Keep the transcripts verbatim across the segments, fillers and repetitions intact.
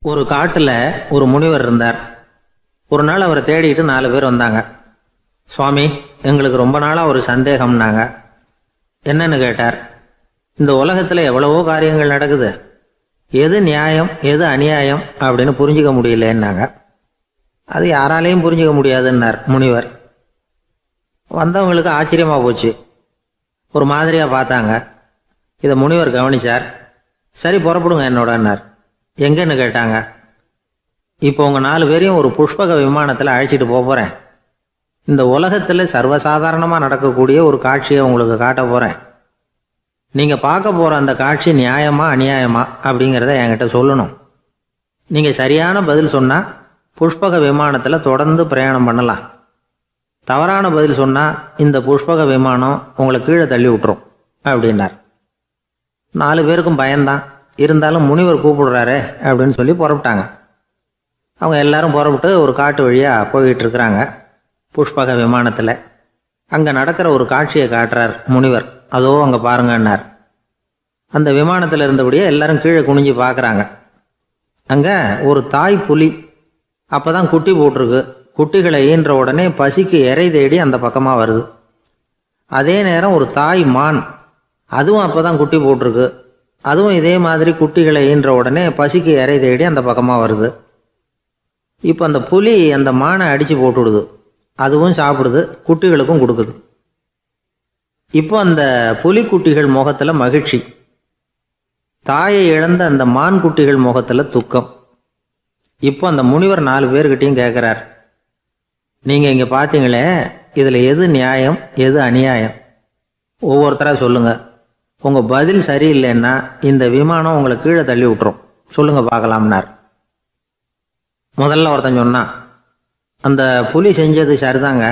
ஒரு காட்டில் ஒரு முனிவர் இருந்தார். ஒரு நாள் அவரை தேடிட்டு நாலு பேர் வந்தாங்க. சுவாமி, எங்களுக்கு ரொம்ப நாளாக ஒரு சந்தேகம்னாங்க. என்னன்னு கேட்டார். இந்த உலகத்தில் எவ்வளவோ காரியங்கள் நடக்குது, எது நியாயம் எது அநியாயம் அப்படின்னு புரிஞ்சிக்க முடியலன்னாங்க. அது யாராலையும் புரிஞ்சிக்க முடியாதுன்னார் முனிவர். வந்தவங்களுக்கு ஆச்சரியமாக போச்சு, ஒரு மாதிரியாக பார்த்தாங்க. இதை முனிவர் கவனிச்சார். சரி, புறப்படுங்க என்னோடன்னார். எங்கன்னு கேட்டாங்க. இப்போ உங்கள் நாலு பேரையும் ஒரு புஷ்பக விமானத்தில் அழைச்சிட்டு போக போகிறேன். இந்த உலகத்தில் சர்வசாதாரணமாக நடக்கக்கூடிய ஒரு காட்சியை உங்களுக்கு காட்ட போகிறேன். நீங்கள் பார்க்க போகிற அந்த காட்சி நியாயமா அநியாயமா அப்படிங்கிறத என்கிட்ட சொல்லணும். நீங்கள் சரியான பதில் சொன்னால் புஷ்பக விமானத்தில் தொடர்ந்து பிரயாணம் பண்ணலாம். தவறான பதில் சொன்னால் இந்த புஷ்பக விமானம் உங்களை கீழே தள்ளி விட்டுரும் அப்படின்னார். நாலு பேருக்கும் பயந்தான். இருந்தாலும் முனிவர் கூப்பிடுறாரு அப்படின்னு சொல்லி புறப்பட்டாங்க. அவங்க எல்லாரும் புறப்பட்டு ஒரு காட்டு வழியாக போய்கிட்டு இருக்கிறாங்க புஷ்பக விமானத்தில். அங்கே நடக்கிற ஒரு காட்சியை காட்டுறார் முனிவர். அதோ அங்கே பாருங்கன்னார். அந்த விமானத்தில் இருந்தபடியே எல்லாரும் கீழே குனிஞ்சு பார்க்குறாங்க. அங்கே ஒரு தாய் புலி அப்போ தான் குட்டி போட்டிருக்கு. குட்டிகளை ஈன்ற உடனே பசிக்கு இறை தேடி அந்த பக்கமாக வருது. அதே நேரம் ஒரு தாய் மான், அதுவும் அப்போ தான் குட்டி போட்டிருக்கு. அதுவும் இதே மாதிரி குட்டிகளை ஈன்ற உடனே பசிக்கு இறை தேடி அந்த பக்கமாக வருது. இப்போ அந்த புலி அந்த மானை அடித்து போட்டுவிடுது. அதுவும் சாப்பிடுது, குட்டிகளுக்கும் கொடுக்குது. இப்போ அந்த புலிக்குட்டிகள் முகத்தில் மகிழ்ச்சி, தாயை இழந்த அந்த மான் குட்டிகள் முகத்தில் துக்கம். இப்போ அந்த முனிவர் நாலு பேர்கிட்டையும் கேட்குறார், நீங்கள் இங்கே பார்த்தீங்களே, இதில் எது நியாயம் எது அநியாயம்? ஒவ்வொருத்தராக சொல்லுங்கள். உங்கள் பதில் சரியில்லைன்னா இந்த விமானம் உங்களை கீழே தள்ளி விட்டுரும். சொல்லுங்கள் பார்க்கலாம்னார். முதல்ல ஒருத்தன் சொன்னான், அந்த புலி செஞ்சது சரிதாங்க.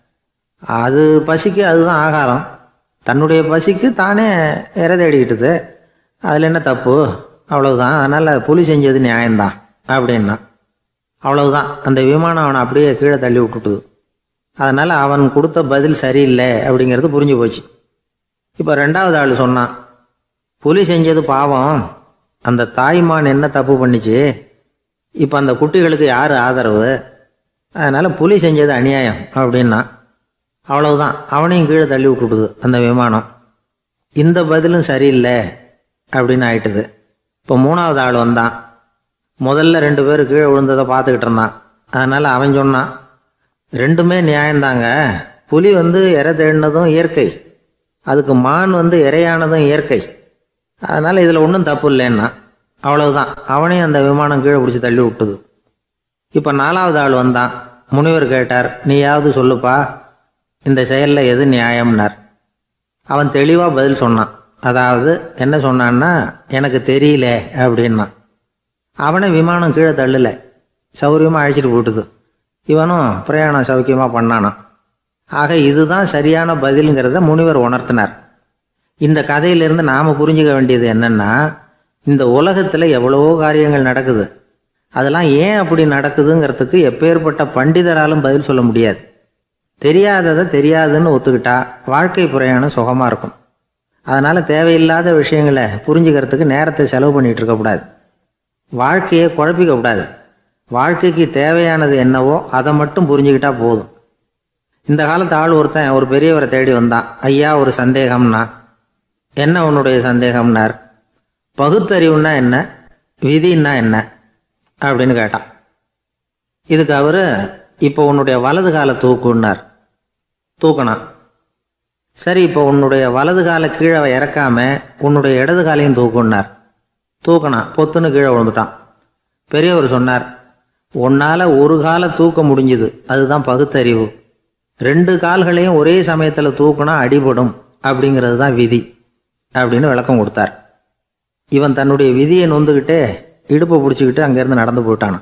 அது பசிக்கு அதுதான் ஆகாரம். தன்னுடைய பசிக்கு தானே இறை தேடிக்கிட்டுது. அதில் என்ன தப்பு? அவ்வளவுதான். அதனால் புலி செஞ்சது நியாயம்தான் அப்படின்னா. அவ்வளவுதான், அந்த விமானம் அவனை அப்படியே கீழே தள்ளி விட்டுட்டுது. அதனால் அவன் கொடுத்த பதில் சரியில்லை அப்படிங்கிறது புரிஞ்சு போச்சு. இப்போ ரெண்டாவது ஆள் சொன்னான், புலி செஞ்சது பாவம், அந்த தாய்மான் என்ன தப்பு பண்ணிச்சு? இப்போ அந்த குட்டிகளுக்கு யார் ஆதரவு? அதனால் புலி செஞ்சது அநியாயம் அப்படின்னா. அவ்வளவுதான், அவனையும் கீழே தள்ளி விட்டுட்டுது அந்த விமானம். இந்த பதிலும் சரியில்லை அப்படின்னு ஆயிட்டுது. இப்போ மூணாவது ஆள் வந்தான். முதல்ல ரெண்டு பேர் கீழே விழுந்ததை பார்த்துக்கிட்டு இருந்தான். அதனால் அவன் சொன்னான், ரெண்டுமே நியாயந்தாங்க. புலி வந்து இறை தேடினதும் இயற்கை, அதுக்கு மான் வந்து இறையானதும் இயற்கை. அதனால் இதில் ஒன்றும் தப்பு இல்லைன்னா. அவ்வளவுதான், அவனையும் அந்த விமானம் கீழே பிடிச்சி தள்ளி விட்டுது. இப்போ நாலாவது ஆள் வந்தான். முனிவர் கேட்டார், நீயாவது சொல்லுப்பா, இந்த செயலில் எது நியாயம்னார். அவன் தெளிவாக பதில் சொன்னான். அதாவது என்ன சொன்னான்னா, எனக்கு தெரியல அப்படின்னா. அவனை விமானம் கீழே தள்ளலை, சௌரியமாக அழைச்சிட்டு போட்டுது. இவனும் பிரயாணம் சௌக்கியமாக பண்ணானான். ஆக இதுதான் சரியான பதிலுங்கிறத முனிவர் உணர்த்தினார். இந்த கதையிலிருந்து நாம் புரிஞ்சுக்க வேண்டியது என்னென்னா, இந்த உலகத்தில் எவ்வளவோ காரியங்கள் நடக்குது. அதெல்லாம் ஏன் அப்படி நடக்குதுங்கிறதுக்கு எப்பேற்பட்ட பண்டிதராலும் பதில் சொல்ல முடியாது. தெரியாததை தெரியாதுன்னு ஒத்துக்கிட்டா வாழ்க்கை பிரயாணம் சுகமாக இருக்கும். அதனால் தேவையில்லாத விஷயங்களை புரிஞ்சுக்கிறதுக்கு நேரத்தை செலவு பண்ணிகிட்டு இருக்கக்கூடாது. வாழ்க்கையை குழப்பிக்கக்கூடாது. வாழ்க்கைக்கு தேவையானது என்னவோ அதை மட்டும் புரிஞ்சுக்கிட்டா போதும். இந்த காலத்து ஆள் ஒருத்தன் ஒரு பெரியவரை தேடி வந்தான். ஐயா, ஒரு சந்தேகம்னா. என்ன உன்னுடைய சந்தேகம்னார். பகுத்தறிவுன்னா என்ன, விதின்னா என்ன அப்படின்னு கேட்டான். இதுக்கு அவர், இப்போ உன்னுடைய வலது காலை தூக்குன்னார். தூக்கினான். சரி, இப்போ உன்னுடைய வலது காலை கீழே இறக்காம உன்னுடைய இடது காலையும் தூக்குன்னார். தூக்கினான். பொத்துன்னு கீழே விழுந்துட்டான். பெரியவர் சொன்னார், உன்னால் ஒரு காலை தூக்க முடிஞ்சுது, அதுதான் பகுத்தறிவு. ரெண்டு கால்களையும் ஒரே சமயத்தில் தூக்குனா அடிபடும், அப்படிங்கிறது தான் விதி அப்படின்னு விளக்கம் கொடுத்தார். இவன் தன்னுடைய விதியை நொந்துக்கிட்டே இடுப்பை பிடிச்சிக்கிட்டு அங்கேருந்து நடந்து போயிட்டான்.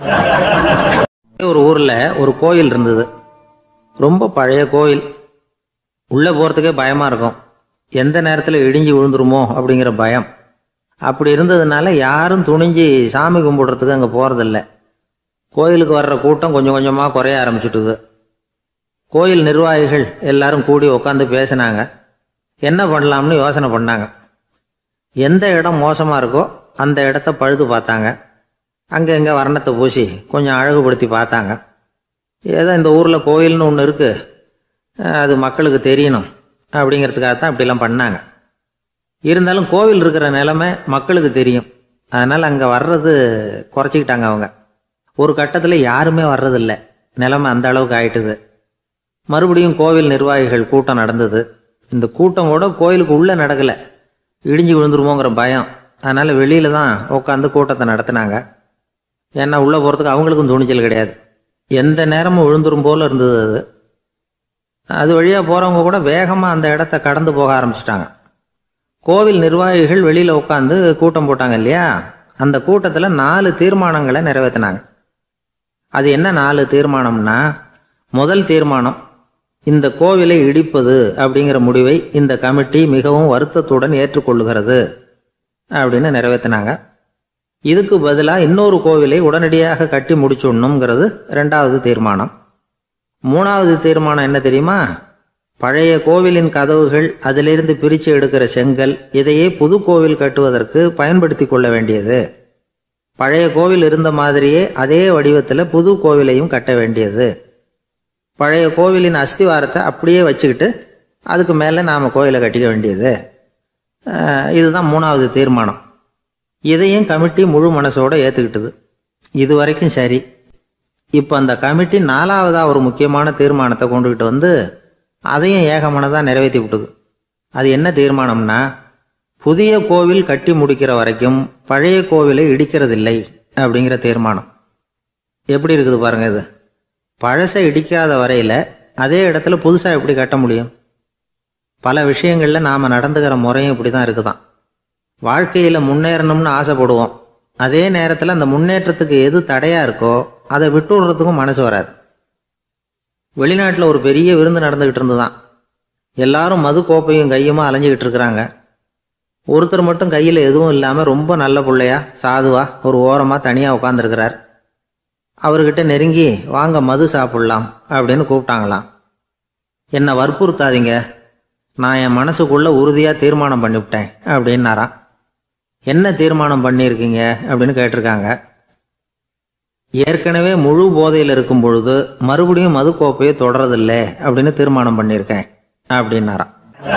ஒரு ஊரில் ஒரு கோயில் இருந்தது. ரொம்ப பழைய கோயில். உள்ளே போகிறதுக்கே பயமாக இருக்கும். எந்த நேரத்தில் இடிஞ்சு விழுந்துருமோ அப்படிங்கிற பயம். அப்படி இருந்ததுனால யாரும் துணிஞ்சு சாமி கும்பிடுறதுக்கு அங்கே போகிறதில்ல. கோயிலுக்கு வர்ற கூட்டம் கொஞ்சம் கொஞ்சமாக குறைய ஆரம்பிச்சுட்டுது. கோயில் நிர்வாகிகள் எல்லாரும் கூடி உட்காந்து பேசினாங்க. என்ன பண்ணலாம்னு யோசனை பண்ணாங்க. எந்த இடம் மோசமாக இருக்கோ அந்த இடத்த பழுது பார்த்தாங்க. அங்கே எங்கே வர்ணத்தை பூசி கொஞ்சம் அழகுபடுத்தி பார்த்தாங்க. ஏதோ இந்த ஊரில் கோயில்னு ஒன்று இருக்குது, அது மக்களுக்கு தெரியணும் அப்படிங்கிறதுக்காகத்தான் இப்படிலாம் பண்ணாங்க. இருந்தாலும் கோவில் இருக்கிற நிலைமை மக்களுக்கு தெரியும், அதனால் அங்கே வர்றது குறைச்சிக்கிட்டாங்க அவங்க. ஒரு கட்டத்தில் யாருமே வர்றதில்லை, நிலைமை அந்த அளவுக்கு ஆயிட்டுது. மறுபடியும் கோவில் நிர்வாகிகள் கூட்டம் நடந்தது. இந்த கூட்டம் கூட கோயிலுக்கு உள்ளே நடக்கலை, இடிஞ்சு விழுந்துருமோங்கிற பயம். அதனால் வெளியில் தான் உட்காந்து கூட்டத்தை நடத்தினாங்க. ஏன்னா உள்ளே போகிறதுக்கு அவங்களுக்கும் துணிச்சல் கிடையாது, எந்த நேரமும் விழுந்துரும் போல் இருந்தது அது. அது வழியாக போகிறவங்க கூட வேகமாக அந்த இடத்த கடந்து போக ஆரம்பிச்சிட்டாங்க. கோவில் நிர்வாகிகள் வெளியில் உட்காந்து கூட்டம் போட்டாங்க இல்லையா, அந்த கூட்டத்தில் நாலு தீர்மானங்களை நிறைவேற்றினாங்க. அது என்ன நாலு தீர்மானம்னா, முதல் தீர்மானம், இந்த கோவிலை இடிப்பது அப்படிங்கிற முடிவை இந்த கமிட்டி மிகவும் வருத்தத்துடன் ஏற்றுக்கொள்ளுகிறது அப்படின்னு நிறைவேற்றினாங்க. இதுக்கு பதிலாக இன்னொரு கோவிலை உடனடியாக கட்டி முடிச்சுடணுங்கிறது ரெண்டாவது தீர்மானம். மூணாவது தீர்மானம் என்ன தெரியுமா, பழைய கோவிலின் கதவுகள், அதிலிருந்து பிரித்து எடுக்கிற செங்கல், இதையே புது கோவில் கட்டுவதற்கு பயன்படுத்தி கொள்ள வேண்டியது. பழைய கோவில் இருந்த மாதிரியே அதே வடிவத்தில் புது கோவிலையும் கட்ட வேண்டியது. பழைய கோவிலின் அஸ்திவாரத்தை அப்படியே வச்சுக்கிட்டு அதுக்கு மேலே நாம் கோவிலை கட்டிக்க வேண்டியது. இதுதான் மூணாவது தீர்மானம். இதையும் கமிட்டி முழு மனசோடு ஏற்றுக்கிட்டது. இது வரைக்கும் சரி. இப்போ அந்த கமிட்டி நாலாவதாக ஒரு முக்கியமான தீர்மானத்தை கொண்டுக்கிட்டு வந்து அதையும் ஏகமனதாக நிறைவேற்றி விட்டது. அது என்ன தீர்மானம்னா, புதிய கோவில் கட்டி முடிக்கிற வரைக்கும் பழைய கோவிலை இடிக்கிறதில்லை அப்படிங்கிற தீர்மானம். எப்படி இருக்குது பாருங்க இது. பழசை இடிக்காத வரையில் அதே இடத்துல புதுசாக எப்படி கட்ட முடியும்? பல விஷயங்களில் நாம் நடந்துக்கிற முறையும் இப்படி தான் இருக்குதான். வாழ்க்கையில் முன்னேறணும்னு ஆசைப்படுவோம், அதே நேரத்தில் அந்த முன்னேற்றத்துக்கு எது தடையாக இருக்கோ அதை விட்டு விடுறதுக்கும் மனசு வராது. வெளிநாட்டில் ஒரு பெரிய விருந்து நடந்துக்கிட்டு இருந்துதான். எல்லாரும் மது கோப்பையும் கையுமா அலைஞ்சிக்கிட்டு இருக்கிறாங்க. ஒருத்தர் மட்டும் கையில் எதுவும் இல்லாமல் ரொம்ப நல்ல பிள்ளையா சாதுவா ஒரு ஓரமாக தனியாக உட்காந்துருக்கிறார். அவர்கிட்ட நெருங்கி வாங்க மது சாப்பிட்லாம் அப்படின்னு கூப்பிட்டாங்களாம். என்னை வற்புறுத்தாதீங்க, நான் என் மனசுக்குள்ளே உறுதியாக தீர்மானம் பண்ணிவிட்டேன் அப்படின்னாராம். என்ன தீர்மானம் பண்ணியிருக்கீங்க அப்படின்னு கேட்டிருக்காங்க. ஏற்கனவே முழு போதையில் இருக்கும் பொழுது மறுபடியும் மது கோப்பையை தொடரதில்லை அப்படின்னு தீர்மானம் பண்ணியிருக்கேன் அப்படின்னாராம்.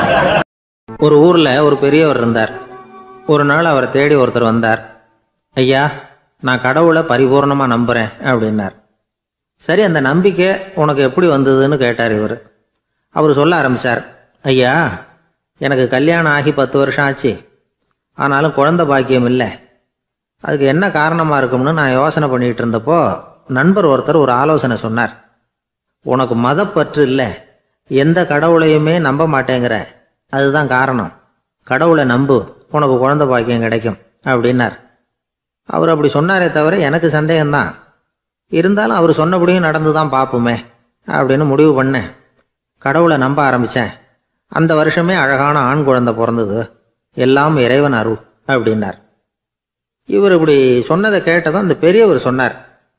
ஒரு ஊரில் ஒரு பெரியவர் இருந்தார். ஒரு நாள் அவரை தேடி ஒருத்தர் வந்தார். ஐயா, நான் கடவுளை பரிபூர்ணமாக நம்புகிறேன் அப்படின்னார். சரி, அந்த நம்பிக்கை உனக்கு எப்படி வந்ததுன்னு கேட்டார் இவர். அவர் சொல்ல ஆரம்பித்தார். ஐயா, எனக்கு கல்யாணம் ஆகி பத்து வருஷம் ஆச்சு, ஆனாலும் குழந்தை பாக்கியம் இல்லை. அதுக்கு என்ன காரணமாக இருக்கும்னு நான் யோசனை பண்ணிகிட்டு இருந்தப்போ நண்பர் ஒருத்தர் ஒரு ஆலோசனை சொன்னார். உனக்கு மதப்பற்று இல்லை, எந்த கடவுளையுமே நம்ப மாட்டேங்கிற, அதுதான் காரணம். கடவுளை நம்பு, உனக்கு குழந்தை பாக்கியம் கிடைக்கும் அப்படின்னார். அவர் அப்படி சொன்னாரே தவிர எனக்கு சந்தேகம்தான். இருந்தாலும் அவர் சொன்னபடியும் நடந்து தான் பார்ப்போமே அப்படின்னு முடிவு பண்ணேன். கடவுளை நம்ப ஆரம்பித்தேன். அந்த வருஷமே அழகான ஆண் குழந்தை பிறந்தது. எல்லாம் இறைவன் அருள் அப்படின்னார். இவர் இப்படி சொன்னதை கேட்டதும் அந்த பெரியவர் சொன்னார்,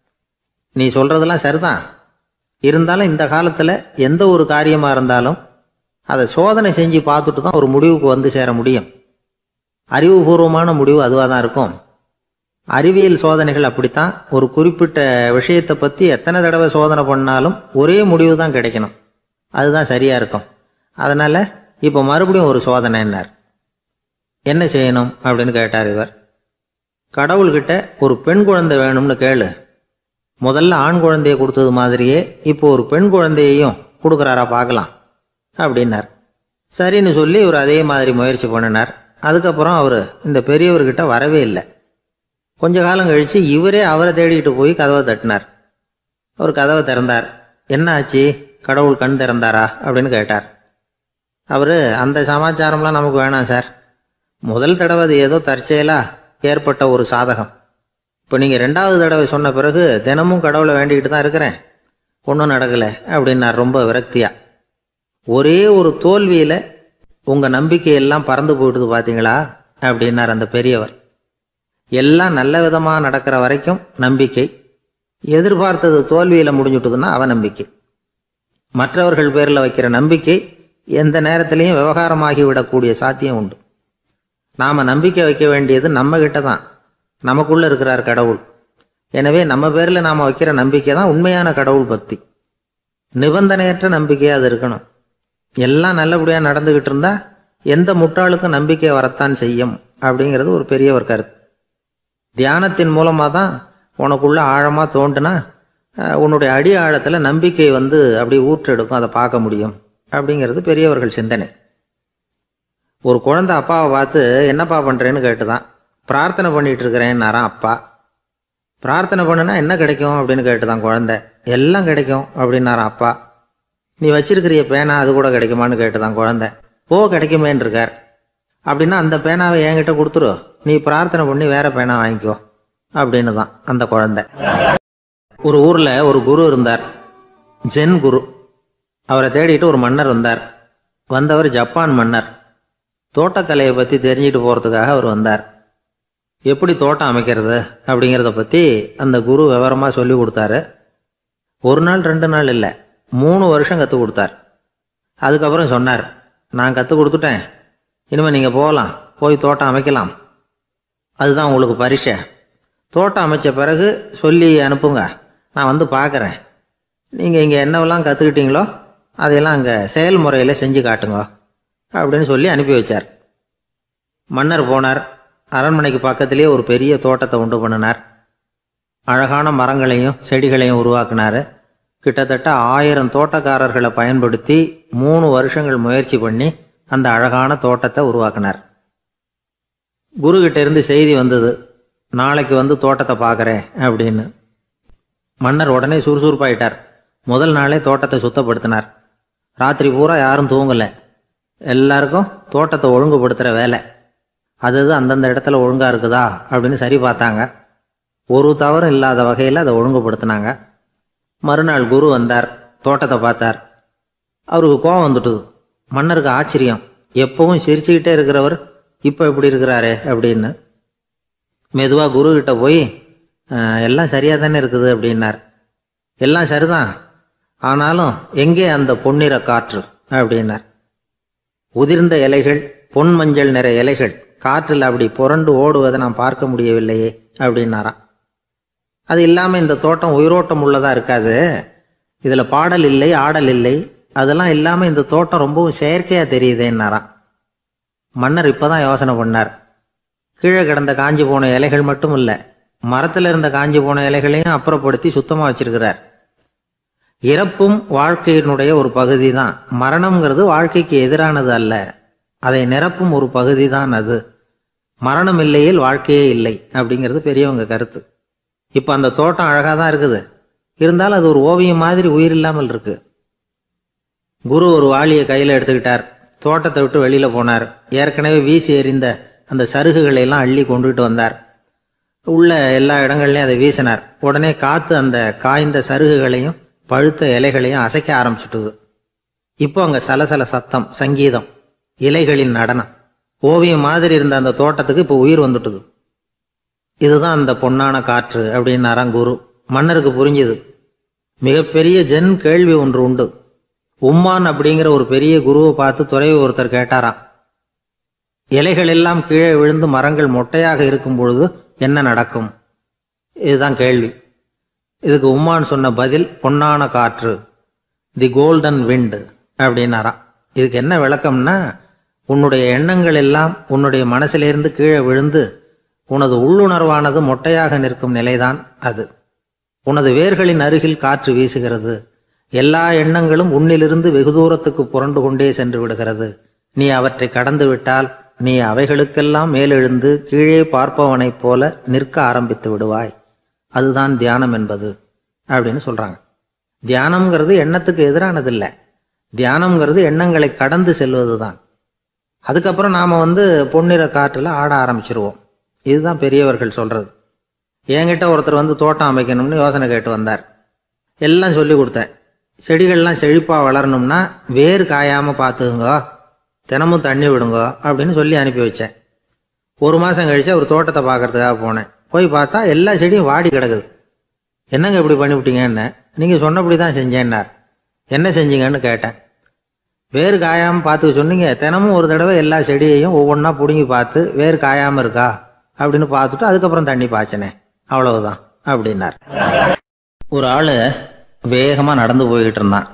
நீ சொல்கிறதெல்லாம் சரிதான், இருந்தாலும் இந்த காலத்தில் எந்த ஒரு காரியமாக இருந்தாலும் அதை சோதனை செஞ்சு பார்த்துட்டு தான் ஒரு முடிவுக்கு வந்து சேர முடியும். அறிவுபூர்வமான முடிவு அதுவாக தான் இருக்கும். அறிவியல் சோதனைகள் அப்படித்தான். ஒரு குறிப்பிட்ட விஷயத்தை பற்றி எத்தனை தடவை சோதனை பண்ணாலும் ஒரே முடிவு தான் கிடைக்கணும், அதுதான் சரியாக இருக்கும். அதனால் இப்போ மறுபடியும் ஒரு சோதனைன்னார். என்ன செய்யணும் அப்படின்னு கேட்டார் இவர். கடவுள்கிட்ட ஒரு பெண் குழந்தை வேணும்னு கேளு. முதல்ல ஆண் குழந்தையை கொடுத்தது மாதிரியே இப்போ ஒரு பெண் குழந்தையையும் கொடுக்குறாரா பார்க்கலாம் அப்படின்னார். சரின்னு சொல்லி இவர் அதே மாதிரி முயற்சி பண்ணினார். அதுக்கப்புறம் அவர் இந்த பெரியவர்கிட்ட வரவே இல்லை. கொஞ்ச காலம் கழித்து இவரே அவரை தேடிக்கிட்டு போய் கதவை தட்டினார். அவர் கதவை திறந்தார். என்ன ஆச்சு, கடவுள் கண் திறந்தாரா அப்படின்னு கேட்டார். அவர், அந்த சமாச்சாரம்லாம் நமக்கு வேணாம் சார், முதல் தடவை அது ஏதோ தற்செயலாக ஏற்பட்ட ஒரு சாதகம். இப்போ நீங்கள் ரெண்டாவது தடவை சொன்ன பிறகு தினமும் கடவுளை வேண்டிக்கிட்டு தான் இருக்கிறேன், ஒன்றும் நடக்கலை அப்படின்னார் ரொம்ப விரக்தியாக. ஒரே ஒரு தோல்வியில் உங்கள் நம்பிக்கையெல்லாம் பறந்து போயிடுது பார்த்தீங்களா அப்படின்னார் அந்த பெரியவர். எல்லாம் நல்ல விதமாக நடக்கிற வரைக்கும் நம்பிக்கை, எதிர்பார்த்தது தோல்வியில் முடிஞ்சுட்டுதுன்னா அவநம்பிக்கை. மற்றவர்கள் பேரில் வைக்கிற நம்பிக்கை எந்த நேரத்திலையும் விவகாரமாகி விடக்கூடிய சாத்தியம் உண்டு. நாம் நம்பிக்கை வைக்க வேண்டியது நம்மக்கிட்ட தான். நமக்குள்ளே இருக்கிறார் கடவுள். எனவே நம்ம பேரில் நாம் வைக்கிற நம்பிக்கை தான் உண்மையான கடவுள் பக்தி. நிபந்தனையற்ற நம்பிக்கையாக அது இருக்கணும். எல்லாம் நல்லபடியாக நடந்துக்கிட்டு இருந்தால் எந்த முட்டாளுக்கும் நம்பிக்கை வரத்தான் செய்யும் அப்படிங்கிறது ஒரு பெரிய ஒரு கருத்து. தியானத்தின் மூலமாக தான் உனக்குள்ள ஆழமாக தோண்டுனா உன்னுடைய அடி ஆழத்தில் நம்பிக்கை வந்து அப்படி ஊற்றெடுக்கும், அதை பார்க்க முடியும் அப்படிங்கிறது பெரியவர்கள் சிந்தனை. ஒரு குழந்தை அப்பாவை பார்த்து என்னப்பா பண்ணுறேன்னு கேட்டுதான். பிரார்த்தனை பண்ணிகிட்டு இருக்கிறேன்னாரான் அப்பா. பிரார்த்தனை பண்ணுனா என்ன கிடைக்கும் அப்படின்னு கேட்டுதான் குழந்தை. எல்லாம் கிடைக்கும் அப்படின்னாரான் அப்பா. நீ வச்சிருக்கிறிய பேனா அது கூட கிடைக்குமான்னு கேட்டுதான் குழந்தை. ஓ கிடைக்குமேன்னு இருக்கார். அப்படின்னா அந்த பேனாவை என்கிட்ட கொடுத்துரு, நீ பிரார்த்தனை பண்ணி வேற பேனா வாங்கிக்கோ அப்படின்னு தான் அந்த குழந்தை. ஒரு ஊரில் ஒரு குரு இருந்தார், ஜென் குரு. அவரை தேடிட்டு ஒரு மன்னர் வந்தார். வந்தவர் ஜப்பான் மன்னர். தோட்டக்கலையை பற்றி தெரிஞ்சுட்டு போகிறதுக்காக அவர் வந்தார். எப்படி தோட்டம் அமைக்கிறது அப்படிங்கிறத பற்றி அந்த குரு விவரமாக சொல்லி கொடுத்தாரு. ஒரு நாள் ரெண்டு நாள் இல்லை, மூணு வருஷம் கற்றுக் கொடுத்தார். அதுக்கப்புறம் சொன்னார், நான் கற்றுக் கொடுத்துட்டேன், இனிமேல் நீங்கள் போகலாம், போய் தோட்டம் அமைக்கலாம், அதுதான் உங்களுக்கு பரிசை. தோட்டம் அமைச்ச பிறகு சொல்லி அனுப்புங்க, நான் வந்து பார்க்குறேன். நீங்கள் இங்கே என்னவெல்லாம் கற்றுக்கிட்டீங்களோ அதையெல்லாம் அங்கே செயல்முறையில் செஞ்சு காட்டுங்க அப்படின்னு சொல்லி அனுப்பி வச்சார். மன்னர் போனார். அரண்மனைக்கு பக்கத்திலே ஒரு பெரிய தோட்டத்தை உண்டு பண்ணினார். அழகான மரங்களையும் செடிகளையும் உருவாக்கினார். கிட்டத்தட்ட ஆயிரம் தோட்டக்காரர்களை பயன்படுத்தி மூணு வருஷங்கள் முயற்சி பண்ணி அந்த அழகான தோட்டத்தை உருவாக்கினார். குருக்கிட்ட இருந்து செய்தி வந்தது, நாளைக்கு வந்து தோட்டத்தை பார்க்குறேன் அப்படின்னு. மன்னர் உடனே சுறுசுறுப்பாயிட்டார். முதல் நாளே தோட்டத்தை சுத்தப்படுத்தினார். ராத்திரி பூரா யாரும் தூங்கலை. எல்லாருக்கும் தோட்டத்தை ஒழுங்குபடுத்துகிற வேலை. அது அந்தந்த இடத்துல ஒழுங்காக இருக்குதா அப்படின்னு சரி பார்த்தாங்க. ஒரு தவறும் இல்லாத வகையில் அதை ஒழுங்குபடுத்தினாங்க. மறுநாள் குரு வந்தார், தோட்டத்தை பார்த்தார். அவருக்கு கோபம் வந்துட்டுது. மன்னருக்கு ஆச்சரியம், எப்பவும் சிரிச்சுக்கிட்டே இருக்கிறவர் இப்போ எப்படி இருக்கிறாரு அப்படின்னு. மெதுவாக குருக்கிட்ட போய் எல்லாம் சரியாக தானே இருக்குது அப்படின்னார். எல்லாம் சரிதான், ஆனாலும் எங்கே அந்த பொன்னிற காற்று அப்படின்னார். உதிர்ந்த இலைகள், பொன் மஞ்சள் நிற இலைகள் காற்றில் அப்படி புரண்டு ஓடுவதை நான் பார்க்க முடியவில்லையே அப்படின்னாராம். அது இல்லாமல் இந்த தோட்டம் உயிரோட்டம் உள்ளதாக இருக்காது, இதில் பாடல் இல்லை, ஆடல் இல்லை, அதெல்லாம் இல்லாமல் இந்த தோட்டம் ரொம்பவும் செயற்கையாக தெரியுதேன்னாராம். மன்னர் இப்போ தான் யோசனை பண்ணார். கீழே கிடந்த காஞ்சி போன இலைகள் மட்டும் இல்லை, மரத்தில் இருந்த காஞ்சி போன இலைகளையும் அப்புறப்படுத்தி சுத்தமாக வச்சிருக்கிறார். இறப்பும் வாழ்க்கையினுடைய ஒரு பகுதி தான். மரணம்ங்கிறது வாழ்க்கைக்கு எதிரானது அல்ல, அதை நிரப்பும் ஒரு பகுதி தான் அது. மரணம் இல்லையில் வாழ்க்கையே இல்லை அப்படிங்கிறது பெரியவங்க கருத்து. இப்போ அந்த தோட்டம் அழகாக தான் இருக்குது, இருந்தாலும் அது ஒரு ஓவியம் மாதிரி உயிர் இல்லாமல் இருக்கு. குரு ஒரு வாளியை கையில் எடுத்துக்கிட்டார். தோட்டத்தை விட்டு வெளியில் போனார். ஏற்கனவே வீசி எறிந்த அந்த சருகுகளை எல்லாம் அள்ளி கொண்டுகிட்டு வந்தார். உள்ள எல்லா இடங்கள்லையும் அதை வீசினார். உடனே காற்று அந்த காய்ந்த சருகுகளையும் பழுத்த இலைகளையும் அசைக்க ஆரம்பிச்சுட்டுது. இப்போ அங்கே சலசல சத்தம், சங்கீதம், இலைகளின் நடனம், ஓவியம் மாதிரி இருந்த அந்த தோட்டத்துக்கு இப்போ உயிர் வந்துட்டுது. இதுதான் அந்த பொன்னான காற்று அப்படின்னாராம் குரு. மன்னருக்கு புரிஞ்சுது. மிகப்பெரிய ஜென் கேள்வி ஒன்று உண்டு. உம்மான் அப்படிங்கிற ஒரு பெரிய குருவை பார்த்து துறவி ஒருத்தர் கேட்டாராம், இலைகள் எல்லாம் கீழே விழுந்து மரங்கள் மொட்டையாக இருக்கும் பொழுது என்ன நடக்கும்? இதுதான் கேள்வி. இதுக்கு உம்மான் சொன்ன பதில் பொன்னான காற்று, தி கோல்டன் விண்ட் அப்படின்னாராம். இதுக்கு என்ன விளக்கம்னா, உன்னுடைய எண்ணங்கள் எல்லாம் உன்னுடைய மனசிலிருந்து கீழே விழுந்து உனது உள்ளுணர்வானது மொட்டையாக நிற்கும் நிலைதான் அது. உனது வேர்களின் அருகில் காற்று வீசுகிறது. எல்லா எண்ணங்களும் உன்னிலிருந்து வெகு தூரத்துக்கு புரண்டு கொண்டே சென்று விடுகிறது. நீ அவற்றை கடந்து விட்டால் நீ அவைகளுக்கெல்லாம் மேலெழுந்து கீழே பார்ப்பவனைப் போல நிற்க ஆரம்பித்து விடுவாய். அதுதான் தியானம் என்பது அப்படின்னு சொல்றாங்க. தியானம்ங்கிறது எண்ணத்துக்கு எதிரானதில்லை. தியானம்ங்கிறது எண்ணங்களை கடந்து செல்வது தான். அதுக்கப்புறம் நாம் வந்து பொன்னிற காற்றில் ஆட ஆரம்பிச்சிருவோம். இதுதான் பெரியவர்கள் சொல்கிறது. என்கிட்ட ஒருத்தர் வந்து தோட்டம் அமைக்கணும்னு யோசனை கேட்டு வந்தார். எல்லாம் சொல்லி கொடுத்தேன். செடிகள்லாம் செழிப்பாக வளரணும்னா வேர் காயாமல் பார்த்துக்குங்க, தினமும் தண்ணி விடுங்க அப்படின்னு சொல்லி அனுப்பி வச்சேன். ஒரு மாதம் கழிச்சு அவர் தோட்டத்தை பார்க்கறதுக்காக போனேன். போய் பார்த்தா எல்லா செடியும் வாடி கிடக்குது. என்னங்க இப்படி பண்ணிவிட்டீங்கன்னு. நீங்கள் சொன்னபடி தான் செஞ்சேன்னார். என்ன செஞ்சீங்கன்னு கேட்டேன். வேர் காயாமல் பார்த்துக்க சொன்னீங்க, தினமும் ஒரு தடவை எல்லா செடியையும் ஒவ்வொன்றா பிடுங்கி பார்த்து வேர் காயாமல் இருக்கா அப்படின்னு பார்த்துட்டு அதுக்கப்புறம் தண்ணி பாய்ச்சனே, அவ்வளவுதான் அப்படின்னார். ஒரு ஆள் வேகமாக நடந்து போய்கிட்டு இருந்தான்.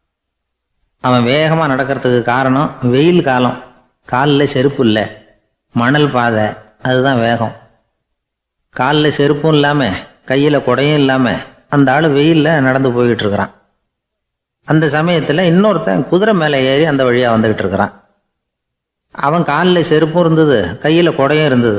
அவன் வேகமாக நடக்கிறதுக்கு காரணம் வெயில் காலம், காலில் செருப்பு இல்லை, மணல் பாதை, அதுதான் வேகம். காலில் செருப்பும் இல்லாமல் கையில் குடையும் இல்லாமல் அந்த ஆள் வெயிலில் நடந்து போய்கிட்டு இருக்கிறான். அந்த சமயத்தில் இன்னொருத்தன் குதிரை மேலே ஏறி அந்த வழியாக வந்துக்கிட்டு இருக்கிறான். அவன் காலில் செருப்பும் இருந்தது, கையில் குடையும் இருந்தது.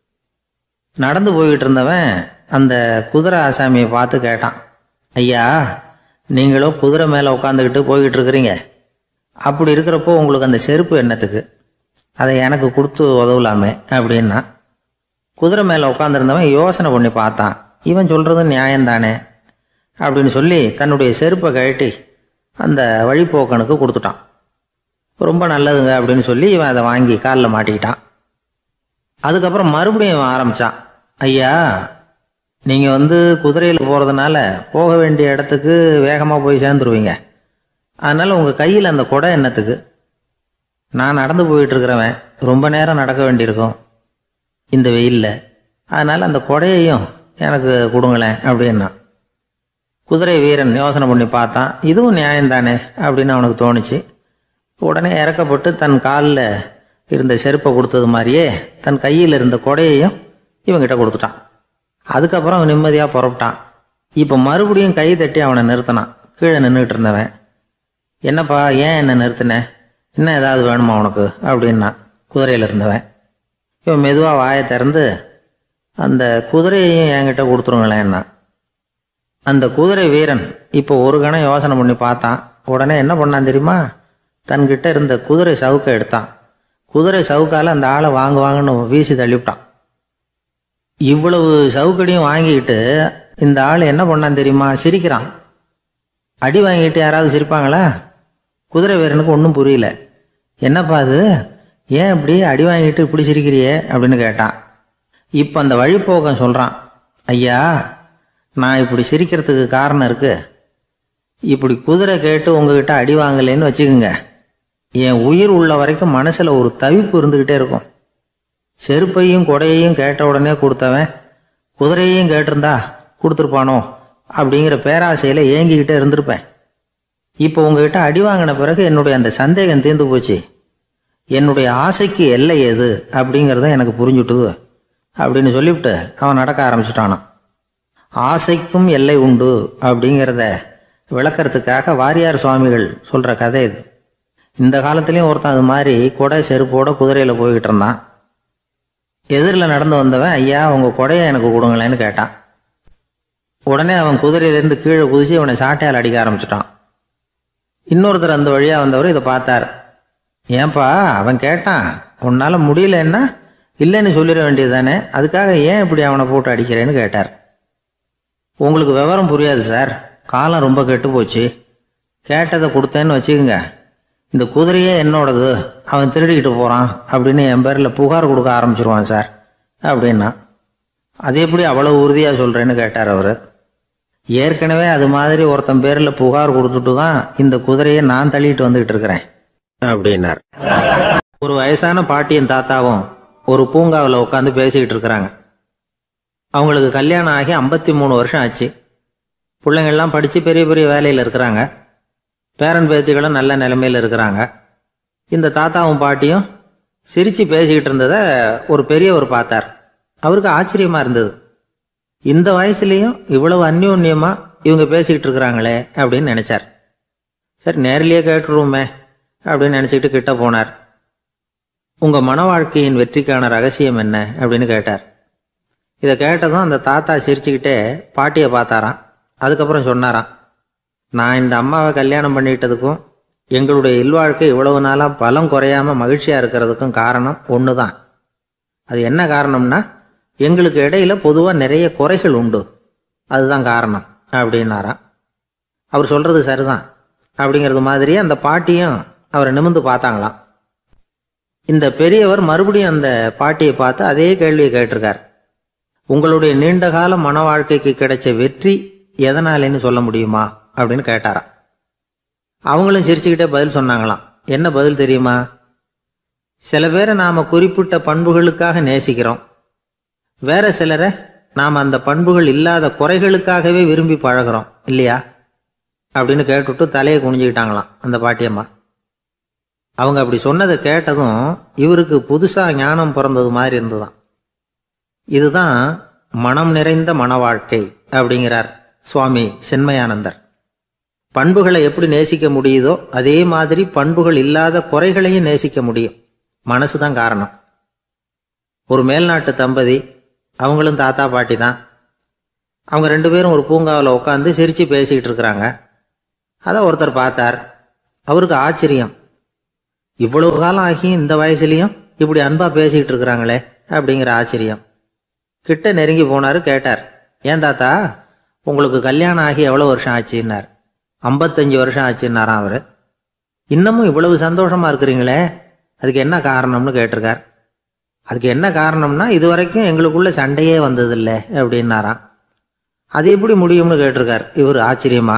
நடந்து போய்கிட்டு இருந்தவன் அந்த குதிரை ஆசாமியை பார்த்து கேட்டான், ஐயா, நீங்களும் குதிரை மேலே உட்காந்துக்கிட்டு போய்கிட்டு இருக்கிறீங்க, அப்படி இருக்கிறப்போ உங்களுக்கு அந்த செருப்பு என்னத்துக்கு, அதை எனக்கு கொடுத்து உதவலாமே அப்படின்னா. குதிரை மேலே உட்காந்துருந்தவன் யோசனை பண்ணி பார்த்தான், இவன் சொல்கிறது நியாயம்தானே அப்படின்னு சொல்லி தன்னுடைய செருப்பை கழட்டி அந்த வழிப்போக்கனுக்கு கொடுத்துட்டான். ரொம்ப நல்லதுங்க அப்படின்னு சொல்லி இவன் அதை வாங்கி காலில் மாட்டிக்கிட்டான். அதுக்கப்புறம் மறுபடியும் இவன் ஆரம்பித்தான், ஐயா, நீங்கள் வந்து குதிரையில் போகிறதுனால போக வேண்டிய இடத்துக்கு வேகமாக போய் சேர்ந்துருவீங்க, அதனால் உங்கள் கையில் அந்த குடை என்னத்துக்கு, நான் நடந்து போயிட்டுருக்கிறவன் ரொம்ப நேரம் நடக்க வேண்டியிருக்கும் இந்த வெயிலில், அதனால் அந்த குடையையும் எனக்கு கொடுங்களேன் அப்படின்னா. குதிரை வீரன் யோசனை பண்ணி பார்த்தான், இதுவும் நியாயம்தானே அப்படின்னு அவனுக்கு தோணுச்சு. உடனே இறக்கப்பட்டு தன் காலில் இருந்த செருப்பை கொடுத்தது மாதிரியே தன் கையில் இருந்த கொடையையும் இவங்கிட்ட கொடுத்துட்டான். அதுக்கப்புறம் அவன் நிம்மதியாக புறப்பட்டான். இப்போ மறுபடியும் கை தட்டி அவனை நிறுத்தினான். கீழே நின்றுட்டு இருந்தவன், என்னப்பா ஏன் என்ன நிறுத்தினேன், இன்னும் ஏதாவது வேணுமா உனக்கு அப்படின்னா குதிரையில் இருந்தவன். இவன் மெதுவாக வாயை திறந்து அந்த குதிரையையும் என்கிட்ட கொடுத்துருங்களேன்னா. அந்த குதிரை வீரன் இப்போ ஒரு கணம் யோசனை பண்ணி பார்த்தான். உடனே என்ன பண்ணான் தெரியுமா, தன்கிட்ட இருந்த குதிரை சவுக்கை எடுத்தான். குதிரை சவுக்கால் அந்த ஆளை வாங்க வாங்கன்னு வீசி தள்ளிவிட்டான். இவ்வளவு சவுக்கடியும் வாங்கிக்கிட்டு இந்த ஆள் என்ன பண்ணான் தெரியுமா, சிரிக்கிறான். அடி வாங்கிட்டு யாராவது சிரிப்பாங்களா? குதிரை வீரனுக்கு ஒன்றும் புரியல. என்னப்பா அது, ஏன் இப்படி அடி வாங்கிட்டு இப்படி சிரிக்கிறியே அப்படின்னு கேட்டான். இப்போ அந்த வழிப்போக்கன் சொல்கிறான், ஐயா, நான் இப்படி சிரிக்கிறதுக்கு காரணம் இருக்கு. இப்படி குதிரை கேட்டு உங்ககிட்ட அடி வாங்கலேன்னு வச்சுக்கோங்க, என் உயிர் உள்ள வரைக்கும் மனசில் ஒரு தவிப்பு இருந்துக்கிட்டே இருக்கும். செருப்பையும் கொடையையும் கேட்ட உடனே கொடுத்தவன் குதிரையையும் கேட்டிருந்தா கொடுத்துருப்பானோ அப்படிங்கிற பேராசையில் ஏங்கிக்கிட்டே இருந்திருப்பேன். இப்போ உங்ககிட்ட அடி வாங்கின பிறகு என்னுடைய அந்த சந்தேகம் தீர்ந்து போச்சு. என்னுடைய ஆசைக்கு எல்லை எது அப்படிங்கிறத எனக்கு புரிஞ்சுட்டுது அப்படின்னு சொல்லிவிட்டு அவன் நடக்க ஆரம்பிச்சிட்டானான். ஆசைக்கும் எல்லை உண்டு அப்படிங்கிறத விளக்கறதுக்காக வாரியார் சுவாமிகள் சொல்கிற கதை இது. இந்த காலத்துலேயும் ஒருத்தன் அது மாதிரி கொடை செருப்போட குதிரையில் போய்கிட்டு இருந்தான். எதிரில் நடந்து வந்தவன், ஐயா, உங்கள் கொடையை எனக்கு கொடுங்களேன்னு கேட்டான். உடனே அவன் குதிரையிலேருந்து கீழே குதிச்சு அவனை சாட்டையால் அடிக்க ஆரம்பிச்சிட்டான். இன்னொருத்தர் அந்த வழியாக வந்தவர் இதை பார்த்தார். ஏன்பா, அவன் கேட்டான், உன்னால் முடியலன்னா இல்லைன்னு சொல்லிட வேண்டியது தானே, அதுக்காக ஏன் இப்படி அவனை போட்டு அடிக்கிறேன்னு கேட்டார். உங்களுக்கு விவரம் புரியாது சார், காலம் ரொம்ப கெட்டு போச்சு. கேட்டதை கொடுத்தேன்னு வச்சுக்கோங்க, இந்த குதிரையே என்னோடது, அவன் திருடிக்கிட்டு போகிறான் அப்படின்னு என் பேரில் புகார் கொடுக்க ஆரம்பிச்சிருவான் சார் அப்படின்னா. அது எப்படி அவ்வளோ உறுதியாக சொல்கிறேன்னு கேட்டார் அவர். ஏற்கனவே அது மாதிரி ஒருத்தன் பேரில் புகார் கொடுத்துட்டு தான் இந்த குதிரையை நான் தள்ளிட்டு வந்துக்கிட்டு இருக்கிறேன் அப்படின்னார். ஒரு வயசான பாட்டியின் தாத்தாவும் ஒரு பூங்காவில் உட்காந்து பேசிக்கிட்டு இருக்கிறாங்க. அவங்களுக்கு கல்யாணம் ஆகி ஐம்பத்தி மூணு வருஷம் ஆச்சு. பிள்ளைங்கள்லாம் படித்து பெரிய பெரிய வேலையில் இருக்கிறாங்க. பேரன் பேத்திகளும் நல்ல நிலைமையில் இருக்கிறாங்க. இந்த தாத்தாவும் பாட்டியும் சிரித்து பேசிக்கிட்டு இருந்ததை ஒரு பெரியவர் பார்த்தார். அவருக்கு ஆச்சரியமாக இருந்தது. இந்த வயசுலேயும் இவ்வளவு அந்யோன்யமாக இவங்க பேசிக்கிட்டு இருக்கிறாங்களே அப்படின்னு நினச்சார். சரி, நேரிலேயே கேட்டுருவோமே அப்படின்னு நினச்சிக்கிட்டு கிட்ட போனார். உங்கள் மன வாழ்க்கையின் வெற்றிக்கான ரகசியம் என்ன அப்படின்னு கேட்டார். இதை கேட்டதும் அந்த தாத்தா சிரிச்சுக்கிட்டே பாட்டியை பார்த்தாராம். அதுக்கப்புறம் சொன்னாராம், நான் இந்த அம்மாவை கல்யாணம் பண்ணிக்கிட்டதுக்கும் எங்களுடைய இல்வாழ்க்கை இவ்வளவு நாளாக பலம் குறையாமல் மகிழ்ச்சியாக இருக்கிறதுக்கும் காரணம் ஒன்று தான். அது என்ன காரணம்னா, எங்களுக்கு இடையில பொதுவாக நிறைய குறைகள் உண்டு, அதுதான் காரணம் அப்படின்னாராம். அவர் சொல்கிறது சரிதான் அப்படிங்கிறது மாதிரியே அந்த பாட்டியும் அவரை நிமிர்ந்து பார்த்தாங்களாம். இந்த பெரியவர் மறுபடியும் அந்த பாட்டியை பார்த்து அதே கேள்வியை கேட்டிருக்கார். உங்களுடைய நீண்டகால மன வாழ்க்கைக்கு கிடைச்ச வெற்றி எதனாலேன்னு சொல்ல முடியுமா அப்படின்னு கேட்டாராம். அவங்களும் சிரிச்சுக்கிட்டே பதில் சொன்னாங்களாம். என்ன பதில் தெரியுமா? சில பேரை நாம் குறிப்பிட்ட பண்புகளுக்காக நேசிக்கிறோம், வேற சிலரை நாம் அந்த பண்புகள் இல்லாத குறைகளுக்காகவே விரும்பி பழகிறோம் இல்லையா அப்படின்னு கேட்டுட்டு தலையை குனிஞ்சுக்கிட்டாங்களாம் அந்த பாட்டியம்மா. அவங்க அப்படி சொன்னதை கேட்டதும் இவருக்கு புதுசாக ஞானம் பிறந்தது மாதிரி இருந்துதான். இதுதான் மனம் நிறைந்த மன வாழ்க்கை அப்படிங்கிறார் சுவாமி சென்மயானந்தர். பண்புகளை எப்படி நேசிக்க முடியுதோ அதே மாதிரி பண்புகள் இல்லாத குறைகளையும் நேசிக்க முடியும். மனசு தான் காரணம். ஒரு மேல்நாட்டு தம்பதி, அவங்களும் தாத்தா பாட்டி தான். அவங்க ரெண்டு பேரும் ஒரு பூங்காவில் உட்காந்து சிரித்து பேசிக்கிட்டு இருக்கிறாங்க. அதை ஒருத்தர் பார்த்தார். அவருக்கு ஆச்சரியம், இவ்வளவு காலம் ஆகி இந்த வயசுலேயும் இப்படி அன்பாக பேசிக்கிட்டு இருக்கிறாங்களே அப்படிங்கிற ஆச்சரியம். கிட்ட நெருங்கி போனார். கேட்டார், ஏன் தாத்தா உங்களுக்கு கல்யாணம் ஆகி எவ்வளோ வருஷம் ஆச்சுன்னார். ஐம்பத்தஞ்சு வருஷம் ஆச்சுன்னாராம் அவர். இன்னமும் இவ்வளவு சந்தோஷமாக இருக்கிறீங்களே, அதுக்கு என்ன காரணம்னு கேட்டிருக்கார். அதுக்கு என்ன காரணம்னா, இது வரைக்கும் எங்களுக்குள்ள சண்டையே வந்ததில்லை அப்படின்னாராம். அது எப்படி முடியும்னு கேட்டிருக்கார் இவர் ஆச்சரியமா.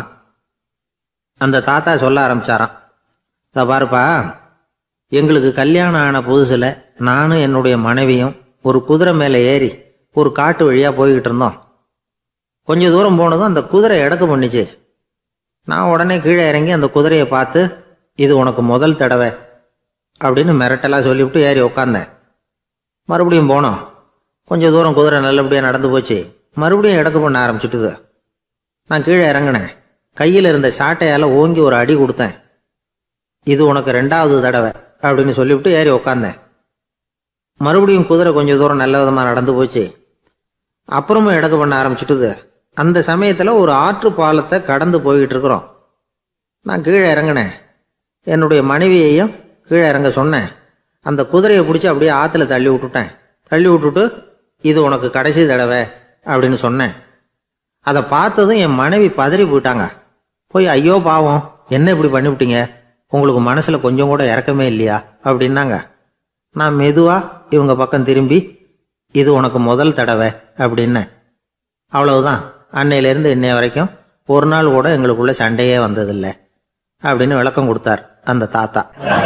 அந்த தாத்தா சொல்ல ஆரம்பிச்சாராம், இதை பாருப்பா, எங்களுக்கு கல்யாணம் ஆன புதுசில் நானும் என்னுடைய மனைவியும் ஒரு குதிரை மேலே ஏறி ஒரு காட்டு வழியாக போய்கிட்டு இருந்தோம். கொஞ்சம் தூரம் போனதும் அந்த குதிரை எடக்கு பண்ணிச்சு. நான் உடனே கீழே இறங்கி அந்த குதிரையை பார்த்து, இது உனக்கு முதல் தடவை அப்படின்னு மிரட்டலாக சொல்லிவிட்டு ஏறி உட்காந்தேன். மறுபடியும் போனோம். கொஞ்சம் தூரம் குதிரை நல்லபடியாக நடந்து போச்சு. மறுபடியும் எடக்கு பண்ண ஆரம்பிச்சுட்டுது. நான் கீழே இறங்கினேன். கையில் இருந்த சாட்டையால் ஓங்கி ஒரு அடி கொடுத்தேன். இது உனக்கு ரெண்டாவது தடவை அப்படின்னு சொல்லிவிட்டு ஏறி உட்காந்தேன். மறுபடியும் குதிரை கொஞ்சம் தூரம் நல்ல விதமாக நடந்து போச்சு. அப்புறமும் எடக்கு பண்ண ஆரம்பிச்சுட்டுது. அந்த சமயத்தில் ஒரு ஆற்று பாலத்தை கடந்து போய்கிட்டு இருக்கிறோம். நான் கீழே இறங்கினேன். என்னுடைய மனைவியையும் கீழே இறங்க சொன்னேன். அந்த குதிரையை பிடிச்சி அப்படியே ஆற்றுல தள்ளி விட்டுட்டேன். தள்ளி விட்டுட்டு இது உனக்கு கடைசி தடவை அப்படின்னு சொன்னேன். அதை பார்த்ததும் என் மனைவி பதறி போயிட்டாங்க. போய் ஐயோ பாவம், என்ன இப்படி பண்ணிவிட்டீங்க, உங்களுக்கு மனசில் கொஞ்சம் கூட இறக்கமே இல்லையா அப்படின்னாங்க. நான் மெதுவாக இவங்க பக்கம் திரும்பி, இது உனக்கு முதல் தடவை அப்படின்னேன். அவ்வளவுதான். அன்னையிலேருந்து இன்னைய வரைக்கும் ஒரு நாள் கூட எங்களுக்குள்ள சண்டையே வந்ததில்லை அப்படின்னு விளக்கம் கொடுத்தார் அந்த தாத்தா.